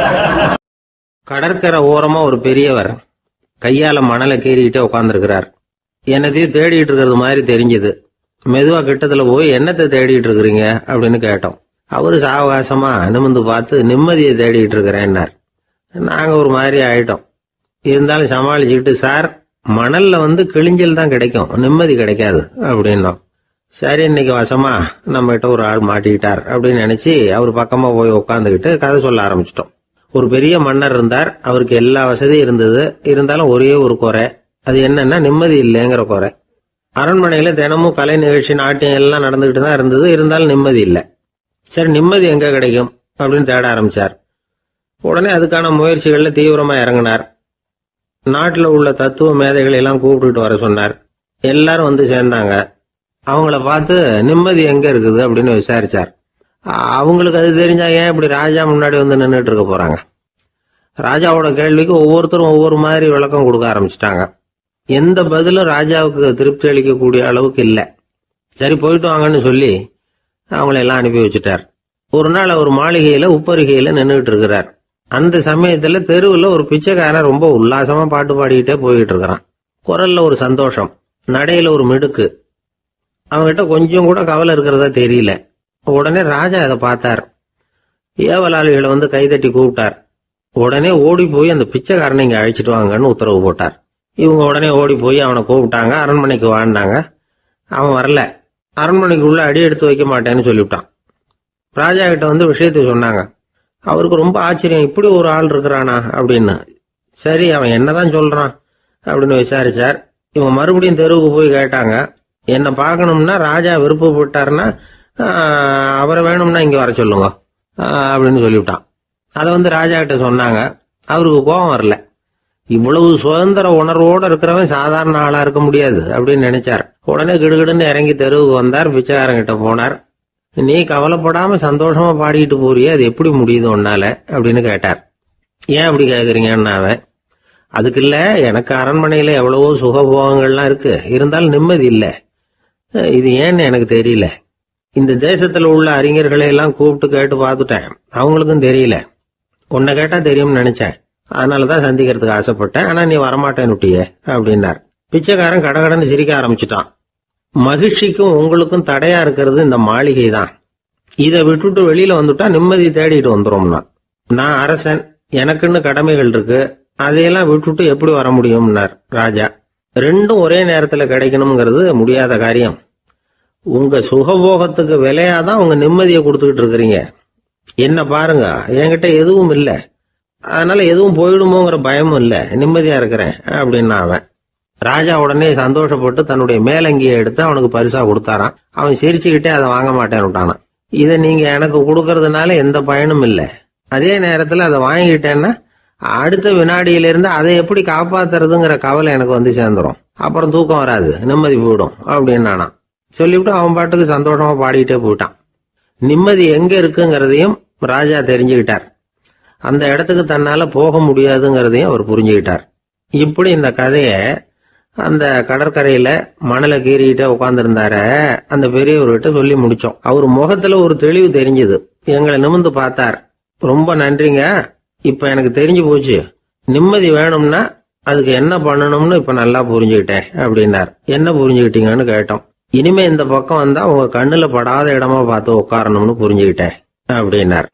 கடற்கரை ஓரமா ஒரு பெரியவர் கையால மணலை கீறிக்கிட்டே உட்காந்துருக்கிறார். என்னத்தையும் தேடிட்டு இருக்கிறது மாதிரி தெரிஞ்சுது. மெதுவா கிட்டத்துல போய் என்னத்தை தேடிட்டு இருக்கிறீங்க அப்படின்னு கேட்டோம். அவரு சாவகாசமா நிமிந்து பார்த்து நிம்மதியை தேடிட்டு இருக்கிறேன்னார். நாங்க ஒரு மாதிரி ஆயிட்டோம். இருந்தாலும் சமாளிச்சுக்கிட்டு, சார் மணல்ல வந்து கிழிஞ்சல் தான் கிடைக்கும், நிம்மதி கிடைக்காது அப்படின்னோம். சரி, இன்னைக்கு வசமா நம்ம கிட்ட ஒரு ஆள் மாட்டிக்கிட்டார் அப்படின்னு நினைச்சு அவர் பக்கமா போய் உட்காந்துக்கிட்டு கதை சொல்ல ஆரம்பிச்சிட்டோம். ஒரு பெரிய மன்னர் இருந்தார். அவருக்கு எல்லா வசதியும் இருந்தது. இருந்தாலும் ஒரே ஒரு குறை. அது என்னன்னா நிம்மதி இல்லைங்கிற குறை. அரண்மனையில தினமும் கலை நிகழ்ச்சி, நாட்டியம் எல்லாம் நடந்துகிட்டு தான் இருந்தது. இருந்தாலும் நிம்மதி இல்லை. சரி, நிம்மதி எங்க கிடைக்கும் அப்படின்னு தேட ஆரம்பிச்சார். உடனே அதுக்கான முயற்சிகள்ல தீவிரமா இறங்கினார். நாட்டில் உள்ள தத்துவ மேதைகளை எல்லாம் கூப்பிட்டுட்டு வர சொன்னார். எல்லாரும் வந்து சேர்ந்தாங்க. அவங்கள பார்த்து நிம்மதி எங்க இருக்குது அப்படின்னு விசாரிச்சார். அவங்களுக்கு அது தெரிஞ்சா ஏன் இப்படி ராஜா முன்னாடி வந்து நின்றுட்டு இருக்க போறாங்க. ராஜாவோட கேள்விக்கு ஒவ்வொருத்தரும் ஒவ்வொரு மாதிரி விளக்கம் கொடுக்க ஆரம்பிச்சிட்டாங்க. எந்த பதிலும் ராஜாவுக்கு திருப்தி அளிக்கக்கூடிய அளவுக்கு இல்லை. சரி, போயிட்டு வாங்கன்னு சொல்லி அவங்கள எல்லாம் அனுப்பி வச்சுட்டார். ஒரு நாள் அவர் மாளிகையில உப்பருகையில நின்றுட்டு இருக்கிறார். அந்த சமயத்துல தெருவில் ஒரு பிச்சைக்காரன் ரொம்ப உல்லாசமா பாட்டு பாடிக்கிட்டே போயிட்டு இருக்கிறான். குரல்ல ஒரு சந்தோஷம், நடையில ஒரு மிடுக்கு. அவங்ககிட்ட கொஞ்சம் கூட கவலை இருக்கிறதா தெரியல. உடனே ராஜா அதை பார்த்தார். ஏவலாளிகளை வந்து கைதட்டி கூப்பிட்டார். உடனே ஓடி போய் அந்த பிச்சைக்காரனை இங்க அழைச்சிட்டு வாங்கன்னு உத்தரவு போட்டார். இவங்க உடனே ஓடி போய் அவனை கூப்பிட்டாங்க. அரண்மனைக்கு வாழ்ந்தாங்க. அவன் வரல. அரண்மனைக்கு உள்ள அடி எடுத்து வைக்க மாட்டேன்னு சொல்லிவிட்டான். ராஜா கிட்ட வந்து விஷயத்தை சொன்னாங்க. அவருக்கு ரொம்ப ஆச்சரியம், இப்படி ஒரு ஆள் இருக்கிறானா அப்படின்னு. சரி, அவன் என்னதான் சொல்றான் அப்படின்னு விசாரிச்சார். இவங்க மறுபடியும் தெருவுக்கு போய் கேட்டாங்க. என்னை பார்க்கணும்னா ராஜா விருப்பப்பட்டாருன்னா அவரை வேணும்னா இங்க வர சொல்லுங்க அப்படின்னு சொல்லிவிட்டான். அதை வந்து ராஜா கிட்ட சொன்னாங்க. அவருக்கு கோபம் வரல. இவ்வளவு சுதந்திர உணர்வோடு இருக்கிறவன் சாதாரண ஆளா இருக்க முடியாது அப்படின்னு நினைச்சார். உடனே கிடுகிடுன்னு இறங்கி தெருவுக்கு வந்தார். பிச்சைக்காரங்கிட்ட போனார். நீ கவலைப்படாம சந்தோஷமா பாடிக்கிட்டு போறியே, அது எப்படி முடியுது உன்னால அப்படின்னு கேட்டார். ஏன் அப்படி கேக்குறீங்கன்னு அவன், அதுக்கு இல்ல, எனக்கு அரண்மனையில எவ்வளவோ சுகபோகங்கள்லாம் இருக்கு, இருந்தாலும் நிம்மதி இல்லை. இது ஏன்னு எனக்கு தெரியல. இந்த தேசத்துல உள்ள அறிஞர்களை எல்லாம் கூப்பிட்டு கேட்டு பார்த்துட்டேன், அவங்களுக்கும் தெரியல. உன்னை கேட்டா தெரியும்னு நினைச்சேன், அதனாலதான் சந்திக்கிறதுக்கு ஆசைப்பட்டேன். ஆனா நீ வரமாட்டேன்னு விட்டியே அப்படின்னார். பிச்சைக்காரன் கடகடன்னு சிரிக்க ஆரம்பிச்சுட்டான். மகிழ்ச்சிக்கும் உங்களுக்கும் தடையா இருக்கிறது இந்த மாளிகை தான். இதை விட்டுட்டு வெளியில வந்துட்டா நிம்மதி தேடிட்டு வந்துடும்னா. நான் அரசன், எனக்குன்னு கடமைகள் இருக்கு, அதையெல்லாம் விட்டுட்டு எப்படி வர முடியும்னார் ராஜா. ரெண்டும் ஒரே நேரத்துல கிடைக்கணுங்கிறது முடியாத காரியம். உங்க சுகபோகத்துக்கு விலையாதான் உங்க நிம்மதியை கொடுத்துக்கிட்டு இருக்கிறீங்க. என்ன பாருங்க, என்கிட்ட எதுவும் இல்லை, அதனால எதுவும் போயிடுமோங்கிற பயமும் இல்லை, நிம்மதியா இருக்கிறேன் அப்படின்னா அவன். ராஜா உடனே சந்தோஷப்பட்டு தன்னுடைய மேலங்கியை எடுத்து அவனுக்கு பரிசா கொடுத்தாரான். அவன் சிரிச்சுக்கிட்டே அதை வாங்க மாட்டேன்னு விட்டானான். இதை நீங்க எனக்கு கொடுக்கறதுனால எந்த பயனும் இல்லை, அதே நேரத்துல அதை வாங்கிக்கிட்டேன்னா அடுத்த வினாடியிலிருந்து அதை எப்படி காப்பாத்துறதுங்கிற கவலை எனக்கு வந்து சேர்ந்துடும், அப்புறம் தூக்கம் வராது, நிம்மதி போயிடும் அப்படின்னானா. சொல்லிவிட்டு அவன் பாட்டுக்கு சந்தோஷமா பாடிக்கிட்டே போயிட்டான். நிம்மதி எங்க இருக்குங்கிறதையும் ராஜா தெரிஞ்சுக்கிட்டார். அந்த இடத்துக்கு தன்னால போக முடியாதுங்கிறதையும் அவர் புரிஞ்சுக்கிட்டார். இப்படி இந்த கதைய அந்த கடற்கரையில மணலை கீறிக்கிட்டே உட்கார்ந்துருந்தார அந்த பெரியவர்கிட்ட சொல்லி முடிச்சோம். அவர் முகத்துல ஒரு தெளிவு தெரிஞ்சுது. எங்களை நிமிர்ந்து பார்த்தார். ரொம்ப நன்றிங்க, இப்ப எனக்கு தெரிஞ்சு போச்சு, நிம்மதி வேணும்னா அதுக்கு என்ன பண்ணணும்னு இப்ப நல்லா புரிஞ்சுக்கிட்டேன் அப்படின்னார். என்ன புரிஞ்சுக்கிட்டீங்கன்னு கேட்டோம். இனிமே இந்த பக்கம் வந்தா உங்க கண்ணுல படாத இடமா பார்த்து உட்காரணும்னு புரிஞ்சுக்கிட்டேன் அப்படின்னார்.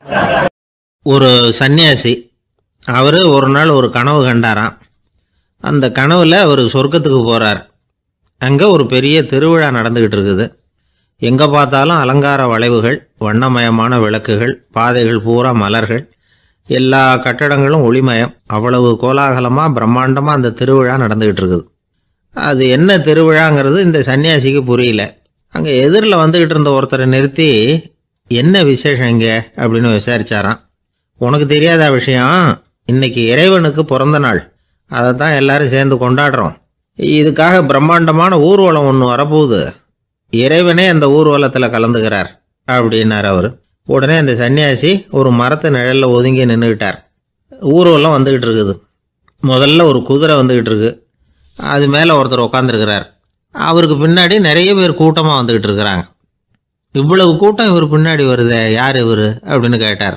ஒரு சன்னியாசி அவரு ஒரு நாள் ஒரு கனவு கண்டாராம். அந்த கனவுல அவர் சொர்க்கத்துக்கு போறார். அங்க ஒரு பெரிய திருவிழா நடந்துகிட்டு இருக்குது. எங்க பார்த்தாலும் அலங்கார வளைவுகள், வண்ணமயமான விளக்குகள், பாதைகள் பூரா மலர்கள், எல்லா கட்டடங்களும் ஒளிமயம். அவ்வளவு கோலாகலமா பிரம்மாண்டமா அந்த திருவிழா நடந்துகிட்டு இருக்குது. அது என்ன திருவிழாங்கிறது இந்த சன்னியாசிக்கு புரியல. அங்க எதிரில் வந்துகிட்டு இருந்த ஒருத்தரை நிறுத்தி, என்ன விசேஷம் இங்க அப்படின்னு விசாரிச்சாராம். உனக்கு தெரியாத விஷயம், இன்னைக்கு இறைவனுக்கு பிறந்த நாள், அதை தான் எல்லாரும் சேர்ந்து கொண்டாடுறோம். இதுக்காக பிரம்மாண்டமான ஊர்வலம் ஒன்று வரப்போகுது, இறைவனே அந்த ஊர்வலத்தில் கலந்துக்கிறார் அப்படின்னார் அவர். உடனே அந்த சன்னியாசி ஒரு மரத்து நிழல்ல ஒதுங்கி நின்றுக்கிட்டார். ஊர்வலம் வந்துகிட்டு இருக்குது. முதல்ல ஒரு குதிரை வந்துகிட்டு இருக்கு, அது மேலே ஒருத்தர் உட்காந்துருக்கிறார். அவருக்கு பின்னாடி நிறைய பேர் கூட்டமாக வந்துகிட்டு இருக்கிறாங்க. இவ்வளவு கூட்டம் இவர் பின்னாடி வருதே, யார் இவர் அப்படின்னு கேட்டார்.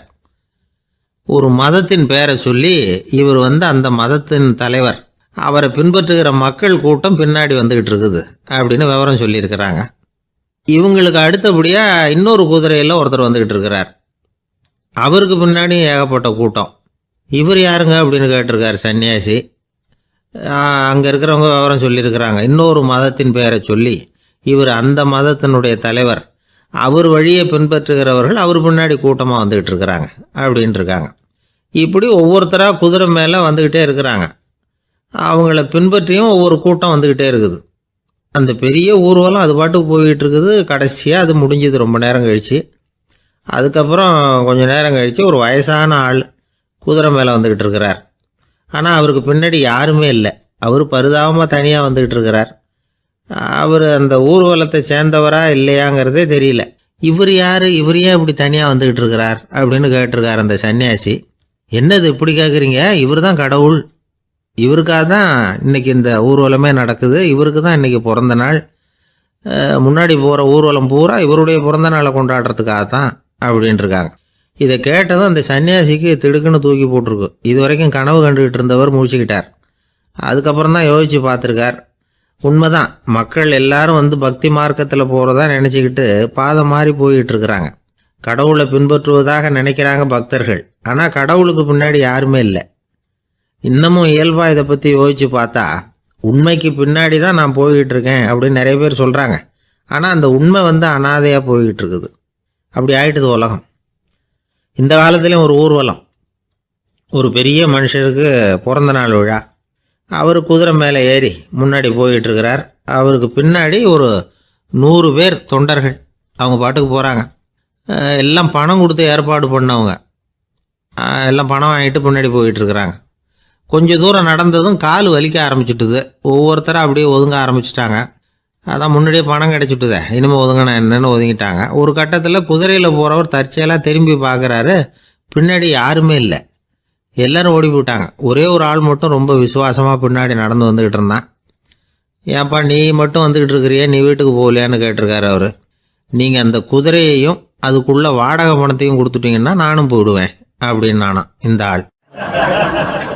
ஒரு மதத்தின் பெயரை சொல்லி, இவர் வந்து அந்த மதத்தின் தலைவர், அவரை பின்பற்றுகிற மக்கள் கூட்டம் பின்னாடி வந்துகிட்டு இருக்குது அப்படின்னு விவரம் சொல்லியிருக்கிறாங்க. இவங்களுக்கு அடுத்தபடியா இன்னொரு குதிரையில் ஒருத்தர் வந்துகிட்டு இருக்கிறார். அவருக்கு பின்னாடி ஏகப்பட்ட கூட்டம். இவர் யாருங்க அப்படின்னு கேட்டிருக்கார் சன்னியாசி. அங்கே இருக்கிறவங்க விவரம் சொல்லியிருக்கிறாங்க. இன்னொரு மதத்தின் பெயரை சொல்லி, இவர் அந்த மதத்தினுடைய தலைவர், அவர் வழியை பின்பற்றுகிறவர்கள் அவர் பின்னாடி கூட்டமாக வந்துக்கிட்டு இருக்கிறாங்க அப்படின்ட்டு இருக்காங்க. இப்படி ஒவ்வொருத்தராக குதிரை மேலே வந்துக்கிட்டே இருக்கிறாங்க. அவங்கள பின்பற்றியும் ஒவ்வொரு கூட்டம் வந்துக்கிட்டே இருக்குது. அந்த பெரிய ஊர்வலம் அது பாட்டுக்கு போய்கிட்டு இருக்குது. கடைசியாக அது முடிஞ்சது ரொம்ப நேரம் கழித்து. அதுக்கப்புறம் கொஞ்சம் நேரம் கழித்து ஒரு வயசான ஆள் குதிரை மேலே வந்துக்கிட்டு இருக்கிறார். ஆனால் அவருக்கு பின்னாடி யாருமே இல்லை. அவர் பரிதாபமாக தனியாக வந்துக்கிட்டு இருக்கிறார். அவர் அந்த ஊர்வலத்தை சேர்ந்தவரா இல்லையாங்கிறதே தெரியல. இவர் யார், இவர் ஏன் இப்படி தனியாக வந்துக்கிட்டு இருக்கிறார் அப்படின்னு கேட்டிருக்கார் அந்த சன்னியாசி. என்னது இப்படி கேட்குறீங்க, இவர் தான் கடவுள், இவருக்காக தான் இன்றைக்கி இந்த ஊர்வலமே நடக்குது, இவருக்கு தான் இன்றைக்கி பிறந்த நாள், முன்னாடி போகிற ஊர்வலம் பூரா இவருடைய பிறந்த நாளை கொண்டாடுறதுக்காக தான் அப்படின்ட்டுருக்காங்க. இதை கேட்டதும் அந்த சன்னியாசிக்கு திடுக்குன்னு தூக்கி போட்டிருக்கு. இது வரைக்கும் கனவு கண்டுகிட்டு இருந்தவர் முடிச்சுக்கிட்டார். அதுக்கப்புறம் தான் யோசித்து பார்த்துருக்கார். உண்மைதான், மக்கள் எல்லாரும் வந்து பக்தி மார்க்கத்தில் போகிறதா நினச்சிக்கிட்டு பாதை மாறி போய்கிட்டு இருக்கிறாங்க. கடவுளை பின்பற்றுவதாக நினைக்கிறாங்க பக்தர்கள். ஆனால் கடவுளுக்கு பின்னாடி யாருமே இல்லை. இன்னமும் இயல்பாக இதை பற்றி யோசித்து பார்த்தா உண்மைக்கு பின்னாடி தான் நான் போய்கிட்டு இருக்கேன் அப்படின்னு நிறைய பேர் சொல்கிறாங்க. ஆனால் அந்த உண்மை வந்து அனாதையாக போய்கிட்டு இருக்குது. அப்படி ஆயிட்டுது உலகம். இந்த காலத்துலேயும் ஒரு ஊர்வலம், ஒரு பெரிய மனுஷருக்கு பிறந்த நாள் விழா. அவர் குதிரை மேலே ஏறி முன்னாடி போய்கிட்டு இருக்கிறார். அவருக்கு பின்னாடி ஒரு நூறு பேர் தொண்டர்கள் அவங்க பாட்டுக்கு போகிறாங்க. எல்லாம் பணம் கொடுத்து ஏற்பாடு பண்ணவங்க, எல்லாம் பணம் வாங்கிட்டு பின்னாடி போய்கிட்டு இருக்கிறாங்க. கொஞ்சம் தூரம் நடந்ததும் கால் வலிக்க ஆரம்பிச்சுட்டுது. ஒவ்வொருத்தராக அப்படியே ஒதுங்க ஆரம்பிச்சிட்டாங்க. அதான் முன்னாடியே பணம் கிடச்சிட்டுதே, இனிமேல் ஒதுங்கினா என்னன்னு ஒதுங்கிட்டாங்க. ஒரு கட்டத்தில் குதிரையில் போகிறவர் தற்செயலாக திரும்பி பார்க்குறாரு, பின்னாடி யாருமே இல்லை, எல்லோரும் ஓடி போயிட்டாங்க. ஒரே ஒரு ஆள் மட்டும் ரொம்ப விசுவாசமாக பின்னாடி நடந்து வந்துக்கிட்டு இருந்தான். ஏன்ப்பா நீ மட்டும் வந்துக்கிட்டு இருக்கிறியே, நீ வீட்டுக்கு போகலையான்னு கேட்டிருக்காரு அவர். நீங்கள் அந்த குதிரையையும் அதுக்குள்ளே வாடகை பணத்தையும் கொடுத்துட்டீங்கன்னா நானும் போயிடுவேன் அப்படின்னு நானா இந்த ஆள்.